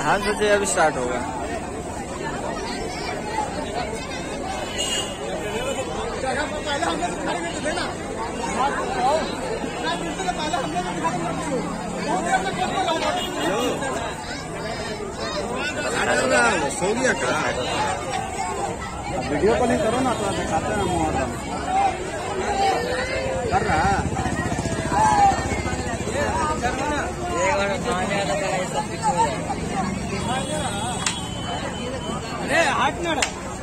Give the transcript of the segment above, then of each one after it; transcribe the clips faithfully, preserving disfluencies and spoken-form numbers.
हाँ सोचिए अभी स्टार्ट होगा। सो गया क्या? वीडियो कॉलिंग करो ना, तो दिखाते हैं हम कर रहा है। अरे हाथ ना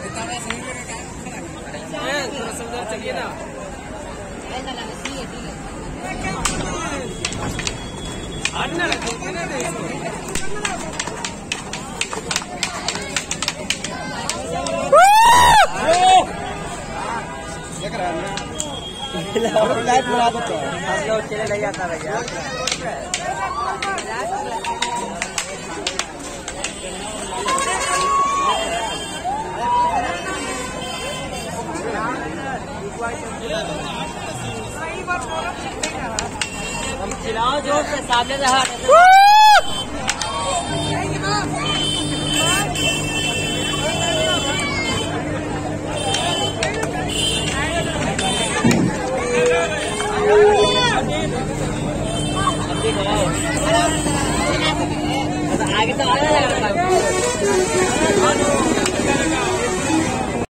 चलिए ना। लाइट लगा दो तो हम लोग चले नहीं जाता भैया। हम चिल्लाओ जोर से, सामने रहा।